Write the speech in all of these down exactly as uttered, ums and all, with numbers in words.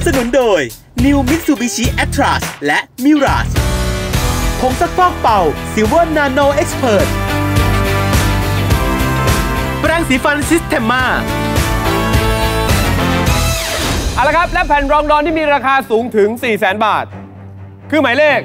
สนุนโดย New Mitsubishi Atlas และ Mirage ผงซักฟอกเป่า Silver Nano Expert แปรงสีฟัน Systema เอาละครับและแผ่นรองดอนที่มีราคาสูงถึง สี่แสน บาทคือหมายเลข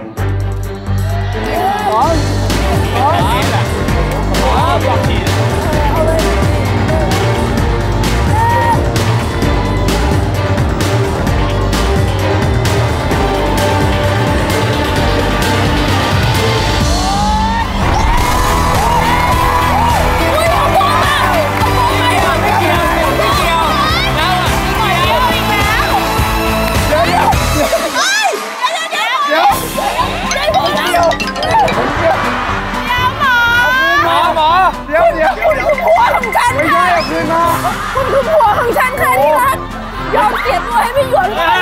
คุณคือผัวของฉันค่ะที่รักยอมเสียตัวให้พี่หยวนเลย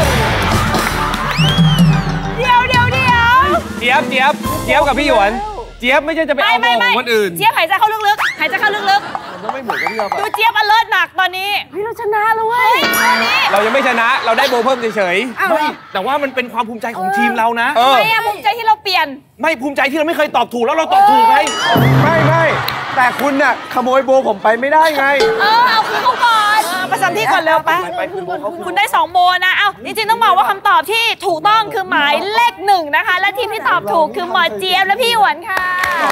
เดี๋ยวเดี๋ยวเดี๋ยวเจี๊ยบเจี๊ยบเจี๊ยบกับพี่หยวนเจี๊ยบไม่ใช่จะไปเอาโมของคนอื่นเจี๊ยบหายใจเข้าลึกๆหายใจเข้าลึกๆมันไม่เหมือนกับพี่เราดูเจี๊ยบอเลิร์ตหนักตอนนี้เฮ้ยเราชนะแล้วเว้ยเรายังไม่ชนะเราได้โบเพิ่มเฉยๆไม่แต่ว่ามันเป็นความภูมิใจของทีมเรานะทำไมอะภูมิใจที่เราเปลี่ยนไม่ภูมิใจที่เราไม่เคยตอบถูกแล้วเราตอบถูกไงไม่ไม่แต่คุณน่ะขโมยโบผมไปไม่ได้ไงเออเอาคืนเขาก่อนประจำที่ก่อนเร็วไปคุณได้สองโบนะเอ้าจริงๆต้องบอกว่าคำตอบที่ถูกต้องคือหมายเลขหนึ่งนะคะและทีมที่ตอบถูกคือหมอเจี๊ยบและพี่หวนค่ะ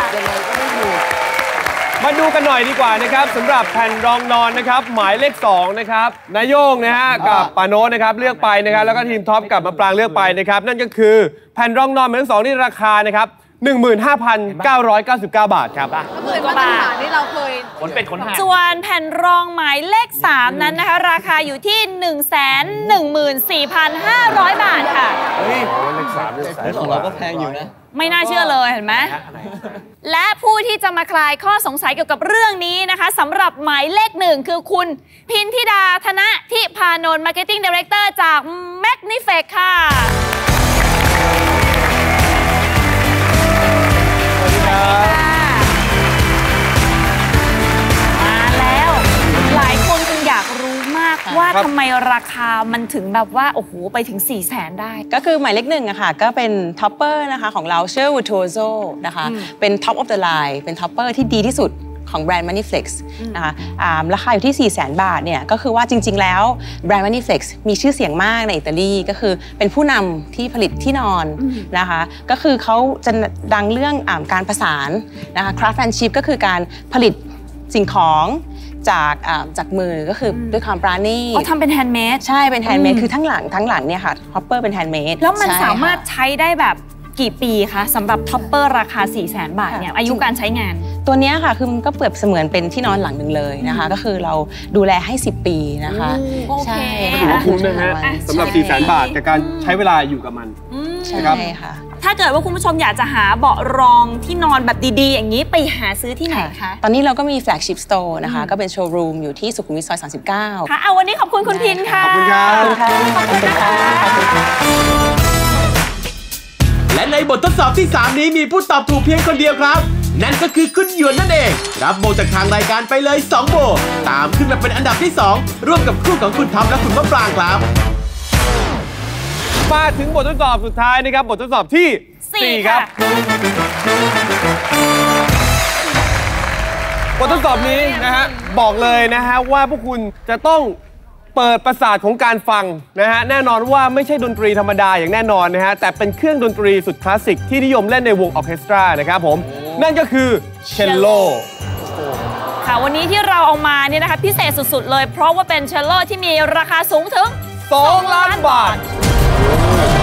มาดูกันหน่อยดีกว่านะครับสำหรับแผ่นรองนอนนะครับหมายเลขสองนะครับนายโยงนะฮะกับปาโนนะครับเลือกไปนะครับแล้วก็ทีมท็อปกับมะปรางเลือกไปนะครับนั่นก็คือแผ่นรองนอนหมายเลขสองที่ราคานะครับ หนึ่งหมื่นห้าพันเก้าร้อยเก้าสิบเก้า บาทครับหมื่นกว่าบาทนี่เราเคยขนเป็ดขนห่านส่วนแผ่นรองหมายเลขสามนั้นนะคะราคาอยู่ที่ หนึ่งแสนหนึ่งหมื่นสี่พันห้าร้อย บาทค่ะเฮ้ยเลขสามของเราก็แพงอยู่นะไม่น่าเชื่อเลยเห็นไหมและผู้ที่จะมาคลายข้อสงสัยเกี่ยวกับเรื่องนี้นะคะสำหรับหมายเลขหนึ่งคือคุณพินธิดาธนทิพานนท์ Marketing Director จาก Magniflex ค่ะมาแล้วหลายคนคงอยากรู้มากว่าทำไมราคามันถึงแบบว่าโอ้โหไปถึง สี่แสน ได้ก็คือหมายเลขหนึ่งอะค่ะก็เป็นท็อปเปอร์นะคะของเราชื่อ Virtuoso นะคะเป็น Top of the Line เป็นท็อปเปอร์ที่ดีที่สุดของแบรนด์ Maniflex นะคะราคาอยู่ที่ สี่แสน บาทเนี่ยก็คือว่าจริงๆแล้วแบรนด์ Maniflex มีชื่อเสียงมากในอิตาลีก็คือเป็นผู้นำที่ผลิตที่นอนนะคะก็คือเขาจะดังเรื่องอ่าการประสานนะคะ craftsmanship ก็คือการผลิตสิ่งของจากจากมือก็คือด้วยความปราณีตเขาทำเป็นแฮนด์เมดใช่เป็นแฮนด์เมดคือทั้งหลังทั้งหลังเนี่ยค่ะฮอปเปอร์เป็นแฮนด์เมดแล้วมันสามารถใช้ได้แบบกี่ปีคะสำหรับท็อปเปอร์ราคา สี่แสน บาทเนี่ยอายุการใช้งานตัวนี้ค่ะคือมันก็เปรียบเสมือนเป็นที่นอนหลังหนึ่งเลยนะคะก็คือเราดูแลให้สิบปีนะคะใช่ถือว่าคุ้มนะฮะสำหรับ สี่แสน บาทกับการใช้เวลาอยู่กับมันใช่ค่ะถ้าเกิดว่าคุณผู้ชมอยากจะหาเบาะรองที่นอนแบบดีๆอย่างนี้ไปหาซื้อที่ไหนคะตอนนี้เราก็มีแฟลกชิพสโตร์นะคะก็เป็นโชว์รูมอยู่ที่สุขุมวิทซอยสามสิบเก้าค่ะเอาวันนี้ขอบคุณคุณพินค่ะขอบคุณครับขอบคุณค่ะและในบททดสอบที่สามนี้มีผู้ตอบถูกเพียงคนเดียวครับนั่นก็คือคุณหยวนนั่นเองรับโบจากทางรายการไปเลยสองโบตามขึ้นมาเป็นอันดับที่สองร่วมกับคู่ของคุณท็อปและคุณมะปรางครับมาถึงบททดสอบสุดท้ายนะครับบททดสอบที่สี่ครับบททดสอบนี้นะฮะบอกเลยนะฮะว่าพวกคุณจะต้องเปิดประสาทของการฟังนะฮะแน่นอนว่าไม่ใช่ดนตรีธรรมดาอย่างแน่นอนนะฮะแต่เป็นเครื่องดนตรีสุดคลาสสิกที่นิยมเล่นในวงออร์เคสตรานะครับผมนั่นก็คือเชลโลค่ะวันนี้ที่เราเอามาเนี่ยนะคะพิเศษสุดๆเลยเพราะว่าเป็นเชลโลที่มีราคาสูงถึงสองล้านบาท